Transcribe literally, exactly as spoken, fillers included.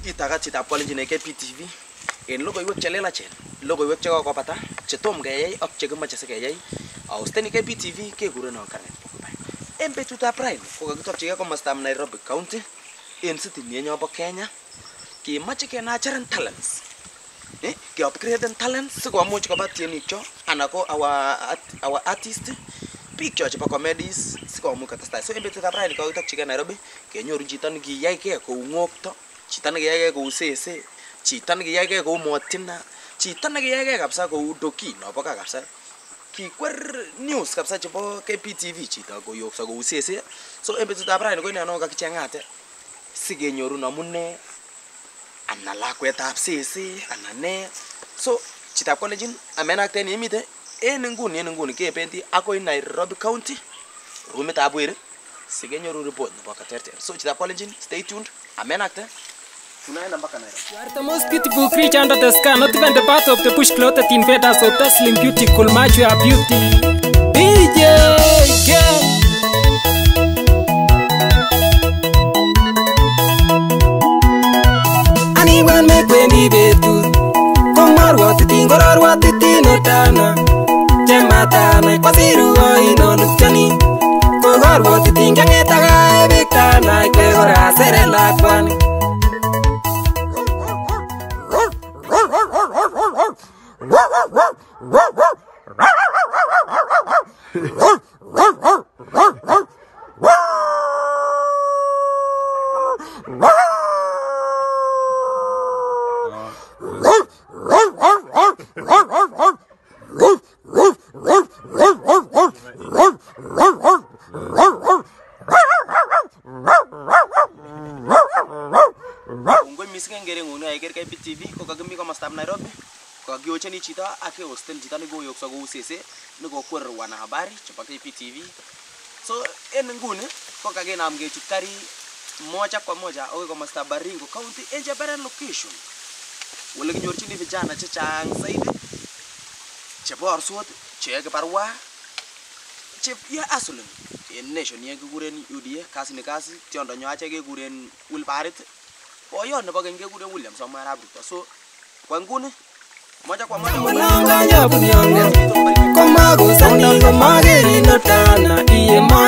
itaga chitab kolenjin K P T V en logoiwek che lelachen, logoiwek che kokobata, che tom keyai ak che kimache sikeyai. Austeni K P T V kekuren Garnet Bokubai. En betutab raini ko kakitokchigei komostab Nairobi County en city nenyo bo Kenya. Kimache kenacheren talents. Eh, ke upgraden talents sikomuch koba tienik cho anan ko our our artist big church chebo comedies sikomuch kotestai. So en betutab raini ko kakitokchigei Nairobi kenyoru chito nekiyaigei kou ng'okto, chito nekiyaigei kou sese, chito nekiyaigei kou Motina, chito nekiyaigei kabisa kou Doki nobo ka kabisa. Kikwer news kabisa chebo K P T V chito koyokso kou sese. So en betutab raini ko ineno kakichengate sikenyoru namune ana lakwetab sese ana ne. So chitab kolenjin amenakten yemite en nguni en nguni kebendi akoi Nairobi County rumitab Weri sikenyoru report nebo katerter. So chitab kolenjin stay tuned, amenakte tunaenda mpaka Nairobi. You are the most beautiful creature under the sky, not even the birth of the bush clothed invaders of dazzling beauty could match your beauty. D J Game. Anyone make when he betu. Come on, what it in, or what it in, or Tana. Jamatana, Quasiru, I know, Lucani. Go on, what it in, Gangeta, Victana, Gregor, said a like one. K P T V ko kagimi komostab Nairobi ko kagiocheni chito ake hostel chito nekoyokso kou sese nekokwer wanahabari chebo K P T V. So en nguni ko kagenam kechut kari moja kwa moja akoi komostab Baringo County en Jeberen location wole kinyorchini vijana chechang zaidi chebo orsot che kibarua che ya asulun en nation ye kikuren U D A kasi ni kasi tiondo nyo ache kekuren Wilbarit. Oyo nebo kenge kure William Samuel Ruto. So kwa nguni moja kwa moja Mulanga nyabu nyonge Koma gusani koma geri notana iye